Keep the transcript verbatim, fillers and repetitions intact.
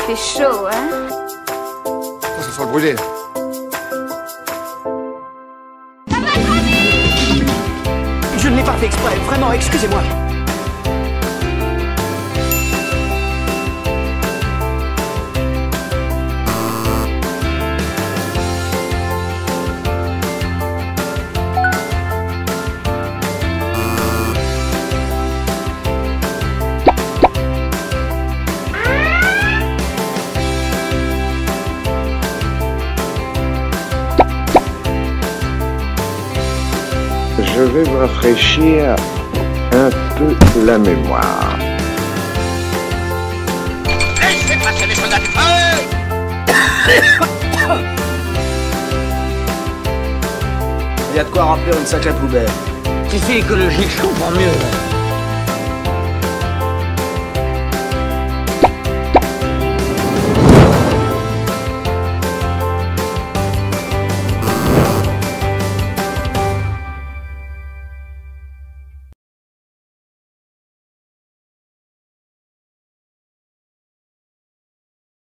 fait chaud, hein? Oh, ça sent le brûlé, là. Je ne l'ai pas fait exprès, vraiment, excusez-moi. Je vais vous rafraîchir un peu la mémoire. Laissez passer les soldats du feu! Il y a de quoi remplir une sacrée poubelle. Si c'est écologique, je comprends mieux.